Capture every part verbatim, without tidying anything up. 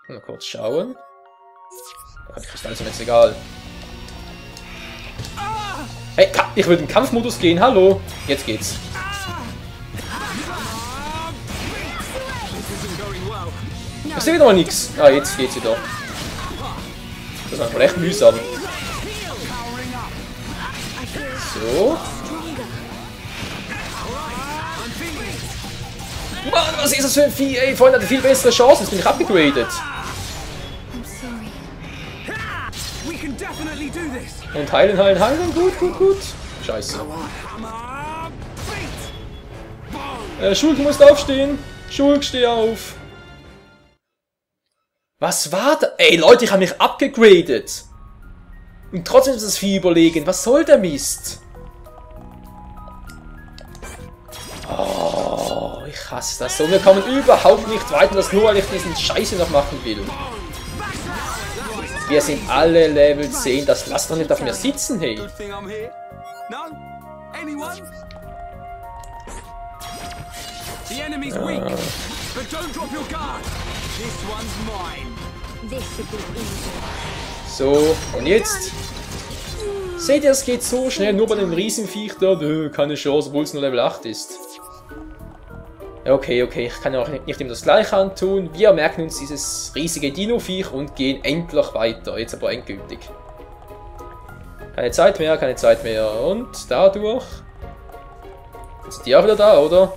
Mal kurz schauen. Die Kristalle sind jetzt egal. Hey, ich will in den Kampfmodus gehen, hallo! Jetzt geht's. Ich sehe wieder mal nichts. Ah, jetzt geht's wieder. Das ist einfach echt mühsam. So. Mann, was ist das für ein Vieh? Ey, vorhin hatte viel bessere Chancen. Jetzt bin ich abgegradet. Und heilen, heilen, heilen. Gut, gut, gut. Scheiße. Äh, Schulk, du musst aufstehen. Schulk, steh auf. Was war da? Ey, Leute, ich habe mich abgegradet. Und trotzdem ist das Vieh überlegen. Was soll der Mist? Oh, ich hasse das so. Wir kommen überhaupt nicht weiter, das nur, weil ich diesen Scheiße noch machen will. Wir sind alle Level zehn. Das lasst doch nicht auf mir sitzen, hey. Ja. So, und jetzt? Seht ihr, es geht so schnell, nur bei dem Riesenviech da, nö, keine Chance, obwohl es nur Level acht ist. Okay, okay, ich kann ja auch nicht immer das gleiche antun. Wir merken uns dieses riesige Dino-Viech und gehen endlich weiter. Jetzt aber endgültig. Keine Zeit mehr, keine Zeit mehr. Und dadurch... Sind die auch wieder da, oder?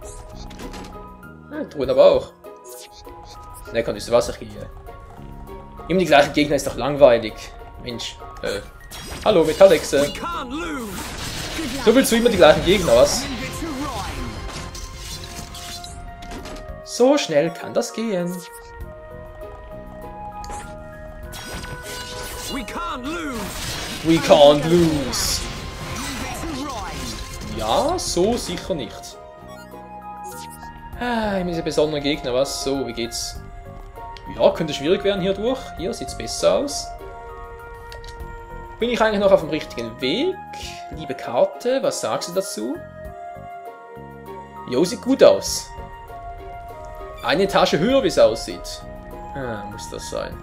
Hm, Truhen aber auch. Ne, kann ich zu Wasser gehen. Immer die gleichen Gegner ist doch langweilig. Mensch, äh... Hallo, Metallechse. So willst du immer die gleichen Gegner, was? So schnell kann das gehen. We can't lose. Ja, so sicher nicht. Ah, diese besonderen Gegner, was? So, wie geht's? Ja, könnte schwierig werden hier durch. Hier sieht's besser aus. Bin ich eigentlich noch auf dem richtigen Weg? Liebe Karte, was sagst du dazu? Jo, sieht gut aus. Eine Etage höher, wie es aussieht. Ah, muss das sein.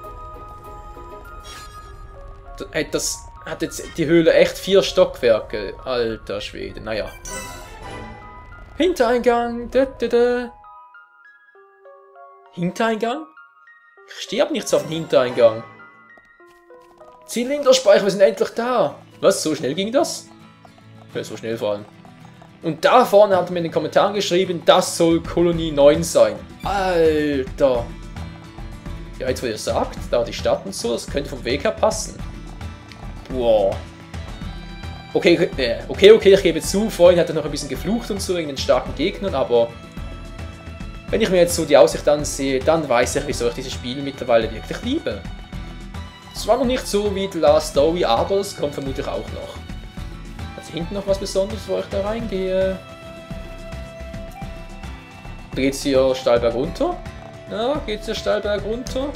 Das hat jetzt die Höhle echt vier Stockwerke. Alter Schwede, naja. Hintereingang. Da, da, da. Hintereingang? Ich stehe aber nicht so auf den Hintereingang. Zylinderspeicher, wir sind endlich da. Was, so schnell ging das? Ja, so schnell vor allem. Und da vorne hat mir in den Kommentaren geschrieben, das soll Kolonie neun sein. Alter. Ja, jetzt wo ihr sagt, da die Stadt und so, das könnte vom Weg her passen. Boah. Okay, okay, okay, okay, ich gebe zu, vorhin hat er noch ein bisschen geflucht und so wegen den starken Gegnern, aber wenn ich mir jetzt so die Aussicht ansehe, dann weiß ich, wieso ich dieses Spiel mittlerweile wirklich liebe. Es war noch nicht so wie The Last Story, aber es kommt vermutlich auch noch. Hat hier hinten noch was Besonderes, wo ich da reingehe? Da geht's hier steil berg runter. Ja, geht's hier steil berg runter?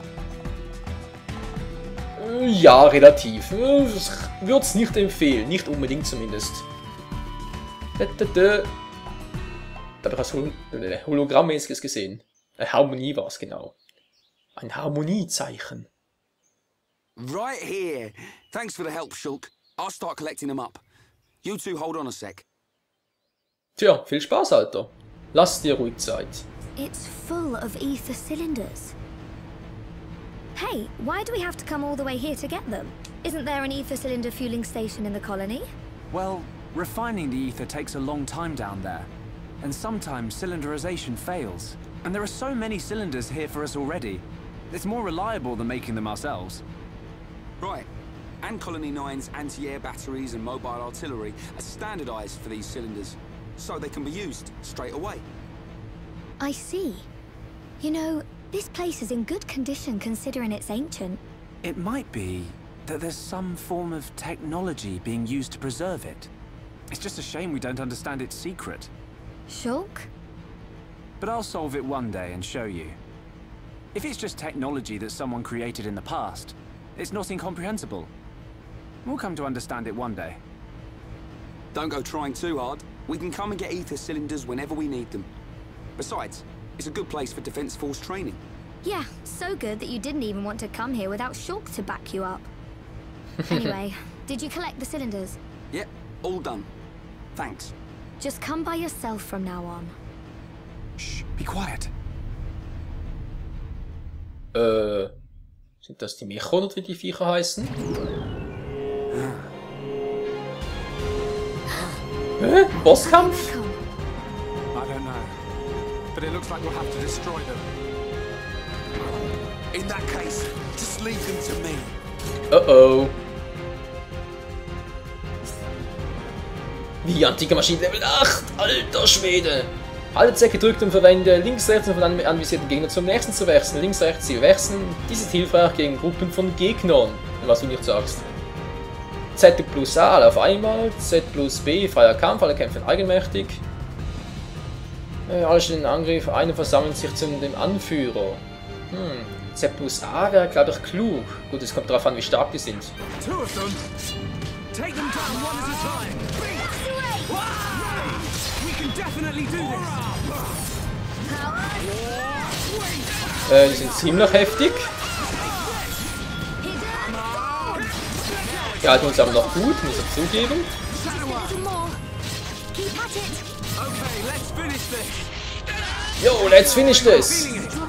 Ja, relativ. Ich würde es nicht empfehlen, nicht unbedingt zumindest. Da, da, da. Da habe ich was Hologrammmäßiges gesehen. Eine Harmonie war es genau. Ein Harmoniezeichen. Right here. Thanks for the help, Shulk. I'll start collecting them up. You two hold on a sec. Tja, viel Spaß, Alter. Lass dir ruhig Zeit. It's full of ether cylinders. Hey, why do we have to come all the way here to get them? Isn't there an ether cylinder fueling station in the colony? Well, refining the ether takes a long time down there. And sometimes cylinderization fails. And there are so many cylinders here for us already. It's more reliable than making them ourselves. Right. And Colony nine's anti-air batteries and mobile artillery are standardized for these cylinders, so they can be used straight away. I see. You know, this place is in good condition considering it's ancient. It might be that there's some form of technology being used to preserve it. It's just a shame we don't understand its secret. Shulk? But I'll solve it one day and show you. If it's just technology that someone created in the past, it's not incomprehensible. We'll come to understand it one day. Don't go trying too hard. We can come and get ether cylinders whenever we need them. Besides, it's a good place for Defense Force training. Yeah, so good that you didn't even want to come here without Shulk to back you up. Anyway, did you collect the cylinders? Yep, all done. Thanks. Just come by yourself from now on. Shh, be quiet. Äh, sind das die Mechon oder wie die Viecher heißen? Hä? Bosskampf? Come. I don't know. But it looks like we'll have to destroy them. In that case, just leave them to me. Oh oh. Wie antike Maschine Level acht! Alter Schwede! Halte Z gedrückt und verwende links, rechts, um von einem anvisierten Gegner zum nächsten zu wechseln. Links, rechts, sie wechseln. Dies ist hilfreich gegen Gruppen von Gegnern. Was du nicht sagst. Z plus A, alle auf einmal. Z plus B, freier Kampf, alle kämpfen eigenmächtig. Äh, alle stehen in Angriff, eine versammelt sich zu dem Anführer. Hm. Z plus A wäre, glaube ich, klug. Gut, es kommt darauf an, wie stark die sind. Two of them. Take them down one at a time. We can definitely do this. Äh, die sind ziemlich heftig. Die halten uns aber noch gut, muss ich zugeben. Yo, let's finish this!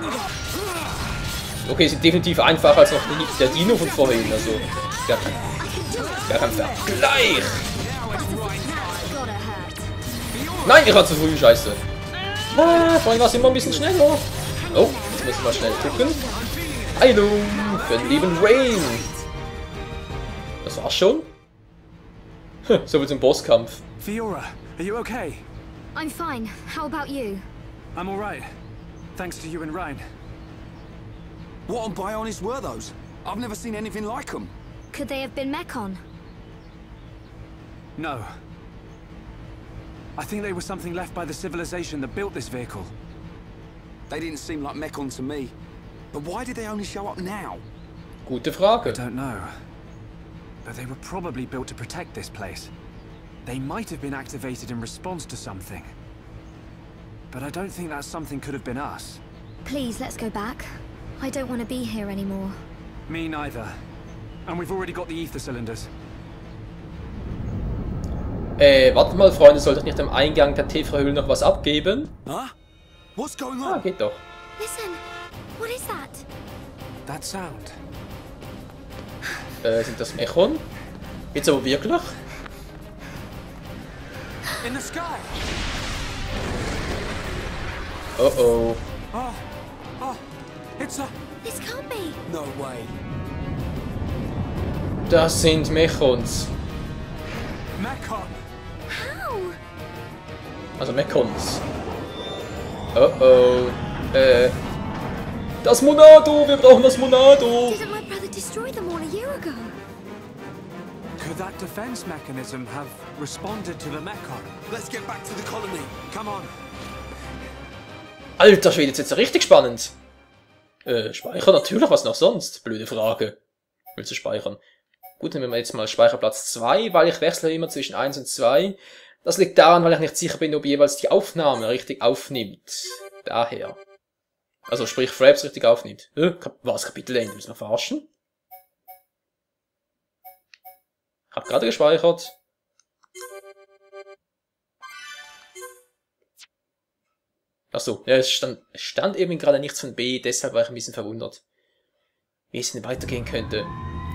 Okay, sind definitiv einfacher als noch die, der Dino von vorhin, also gar kein, gar kein Vergleich! Nein, ich war zu früh, scheiße! Ah, vorhin war es immer ein bisschen schneller! Oh, jetzt müssen wir schnell gucken. Heilung für den lieben Rain! Das war's schon? Hm, so viel zum Bosskampf. Fiora, are you okay? I'm fine. How about you? I'm all right. Thanks to you and Ryan. What on Bionis were those? I've never seen anything like them. Could they have been Mechon? No. I think they were something left by the civilization that built this vehicle. They didn't seem like Mechon to me. But why did they only show up now? Gute Frage. I don't know. But they were probably built to protect this place. They might have been activated in response to something. But I don't think that something could have been us. Please, let's go back. I don't want to be here anymore. Me neither. And we've already got the ether cylinders. Äh, wartet mal, Freunde, sollte ich nicht am Eingang der Tephra-Höhle noch was abgeben? Huh? What's going Ah, on? geht doch. Listen, what is that? That sound. Äh, sind das Mechon? Jetzt aber wirklich? In the sky! Oh oh. Oh, oh, it's a... This can't be. No way. Das sind Mechons. Mechon! How? Also Mechons. Oh oh. Äh. Das Monado! Wir brauchen das Monado! Didn't my brother destroy them all a year ago? Could that defense mechanism have responded to the Mechon? Let's get back to the colony. Come on. Alter Schwede, jetzt wird's ja richtig spannend. Äh, Speicher natürlich, was noch sonst? Blöde Frage. Willst du speichern? Gut, dann nehmen wir jetzt mal Speicherplatz zwei, weil ich wechsle immer zwischen eins und zwei. Das liegt daran, weil ich nicht sicher bin, ob jeweils die Aufnahme richtig aufnimmt. Daher. Also sprich, Fraps richtig aufnimmt. Äh, was? Kapitelende? Müssen wir verarschen? Hab gerade gespeichert. Achso, ja, es stand, es stand eben gerade nichts von B, deshalb war ich ein bisschen verwundert. Wie es denn weitergehen könnte.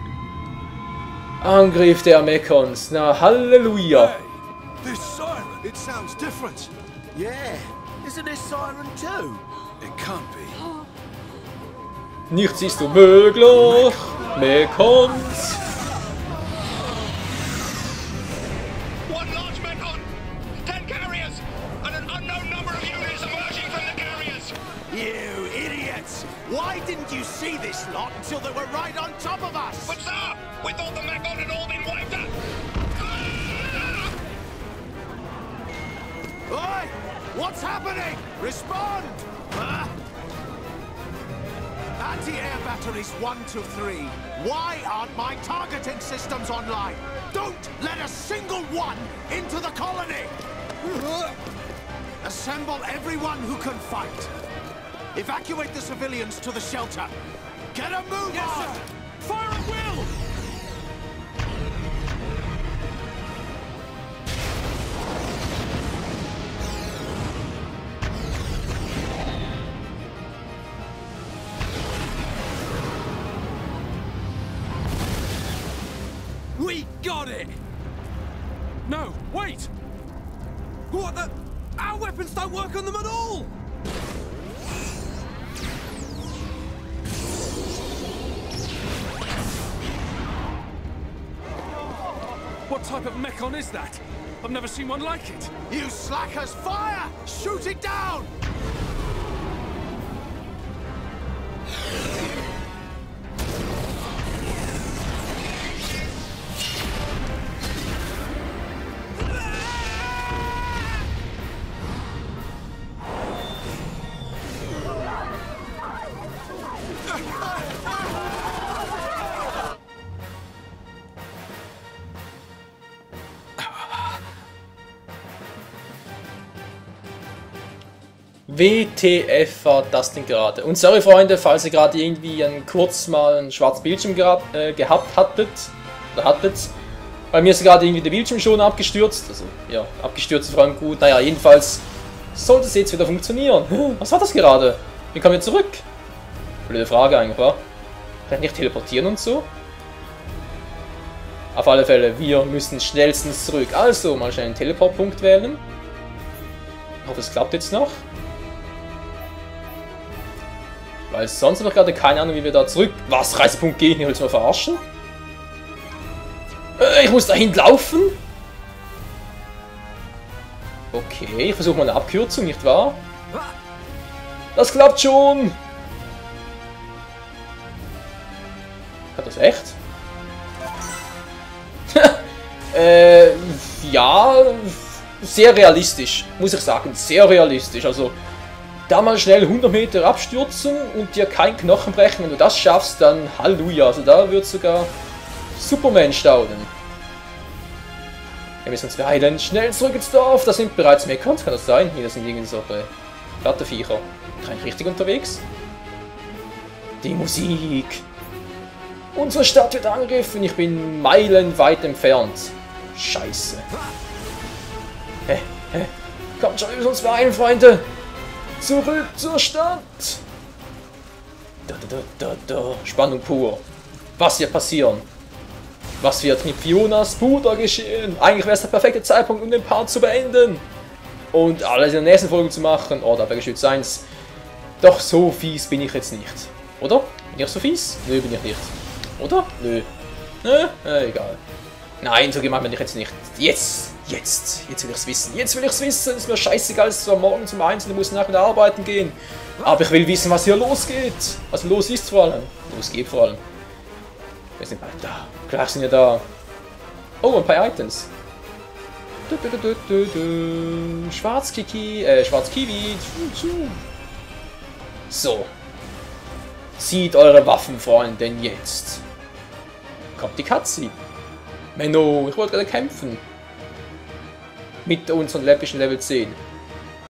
Angriff der Mechons. Na, Halleluja. Hey, this siren, it sounds different. Yeah, isn't this siren too? It can't be. Nichts ist unmöglich. Mechons. One large Mechon, ten carriers, and an unknown number of units emerging from the carriers. You idiots! Why didn't you see this lot until they were right on top of us? But sir, we thought the Mechon had all been wiped out. Oi! What's happening? Respond! Huh? Anti-air batteries one to three. Why aren't my targeting systems online? Don't let a single one into the colony! Assemble everyone who can fight. Evacuate the civilians to the shelter. Get a move Yes, on! sir. Fire at will! We got it! No, wait! What the? Our weapons don't work on them at all! What type of mechon is that? I've never seen one like it. You slackers, fire! Shoot it down! W T F war das denn gerade? Und sorry Freunde, falls ihr gerade irgendwie einen, kurz mal einen schwarzen Bildschirm gehabt, äh, gehabt hattet, oder hattet. Bei mir ist gerade irgendwie der Bildschirm schon abgestürzt, also ja, abgestürzt vor allem gut. Naja, jedenfalls sollte es jetzt wieder funktionieren. Was war das gerade? Wie kommen wir zurück? Blöde Frage eigentlich, wa? Vielleicht nicht teleportieren und so? Auf alle Fälle, wir müssen schnellstens zurück. Also, mal schnell einen Teleportpunkt wählen. Ich hoffe, es klappt jetzt noch. Weil sonst habe ich gerade keine Ahnung, wie wir da zurück... Was? Reisepunkt G? Ich will es mal verarschen? Äh, ich muss dahin laufen? Okay, ich versuche mal eine Abkürzung, nicht wahr? Das klappt schon! Hat das echt? äh, ja... Sehr realistisch, muss ich sagen. Sehr realistisch, also... Da mal schnell hundert Meter abstürzen und dir kein Knochen brechen. Wenn du das schaffst, dann Halleluja. Also da wird sogar Superman staunen. Wir müssen uns beeilen. Schnell zurück ins Dorf. Da sind bereits Mechons, kann das sein? Hier sind irgendwie so platte Viecher. Bin ich richtig unterwegs? Die Musik. Unsere Stadt wird angegriffen. Ich bin meilenweit entfernt. Scheiße. Hä? Hä? Kommt schon, wir müssen uns beeilen, Freunde. Zurück zur Stadt! Da, da, da, da. Spannung pur. Was wird passieren? Was wird mit Fionas Bruder geschehen? Eigentlich wäre es der perfekte Zeitpunkt, um den Part zu beenden. Und alles in der nächsten Folge zu machen. Oh, da wäre Geschütz eins. Doch so fies bin ich jetzt nicht. Oder? Bin ich so fies? Nö, bin ich nicht. Oder? Nö. Nö? Äh, egal. Nein, so gemein bin ich jetzt nicht. Jetzt! Jetzt, jetzt will ich's wissen. Jetzt will ich's wissen. Ist mir scheißegal, es ist am Morgen zum eins und ich muss nachher wieder arbeiten gehen. Aber ich will wissen, was hier losgeht. Was los ist vor allem. Losgeht vor allem. Wir sind bald da. Klar sind ja da. Oh, ein paar Items. Du, du, du, du, du. Schwarzkiki, äh, Schwarzkiwi. So. Zieht eure Waffen, Freunde, denn jetzt kommt die Cutscene. Menno, ich wollte gerade kämpfen. Mit unseren läppischen Level zehn.